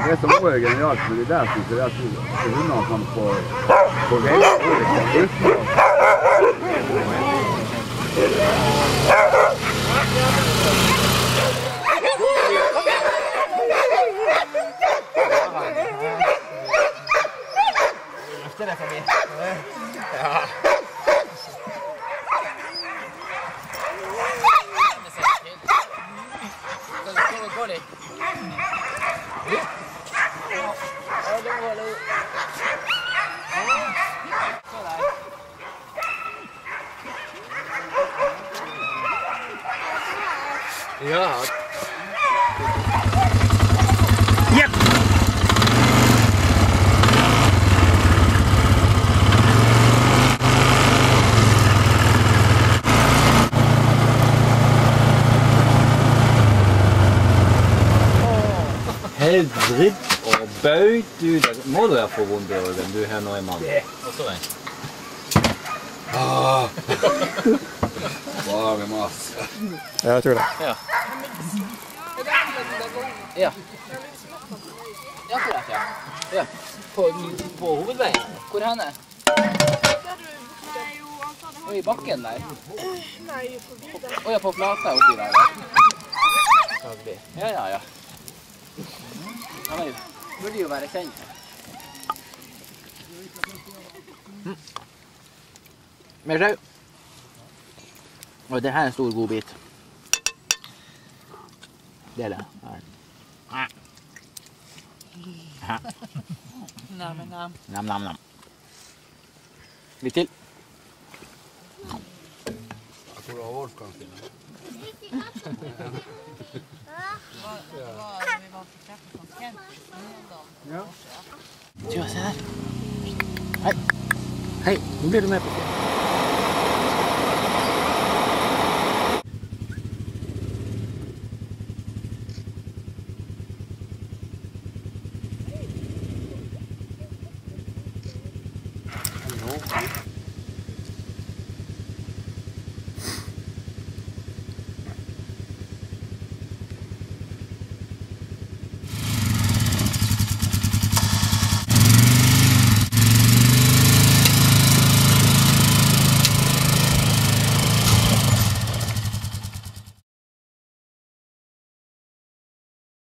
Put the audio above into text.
Det som også er genialt med det der, synes jeg, er at hundene kan få reise uten å... Løfter det forbi. Ja. Gå litt. Ja. Jepp! Helt dritt og bøyt ut. Må du være for vondt i ryggen, du her nå i mannen? Det. Og så en. Bare mas. Ja, jeg tror det. Ja. Ja. Ja, akkurat, ja. Ja. På hovedveien. Hvor er henne? Og i bakken der? Nei, forbi der. Å ja, på flata oppi der. Ja, ja, ja. Han burde jo være kjent. Mer sau. Og det her er en stor god bit. Det er det. Nam, nam. Nam, nam, nam. Litt til. Jeg tror det var Wolfgang til. Ja. Se her. Hei. Hei, nå blir du med på det. Hello.